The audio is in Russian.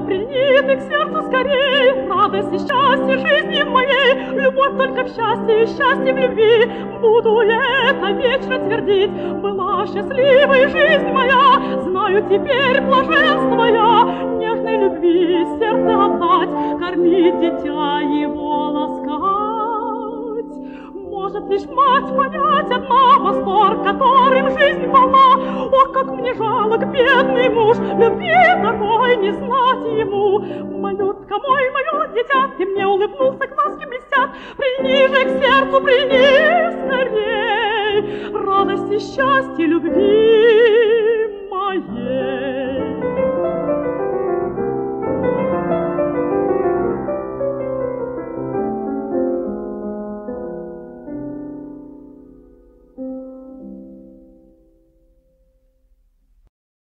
прими ты к сердцу скорей радость и счастье жизни моей, любовь только в счастье и счастье в любви. Буду я это вечно твердить, была счастливой жизнь моя, знаю теперь блаженство я, нежной любви сердце отдать, кормить дитя его ласкать. Может лишь мать понять одна восторг, которым жизнь полна. Ох, как мне жалок бедный муж, любви такой не знать ему. Малютка мой, мое дитя, ты мне улыбнулся, глазки блестят. Прими же к сердцу, прими скорей радость и счастье любви моей.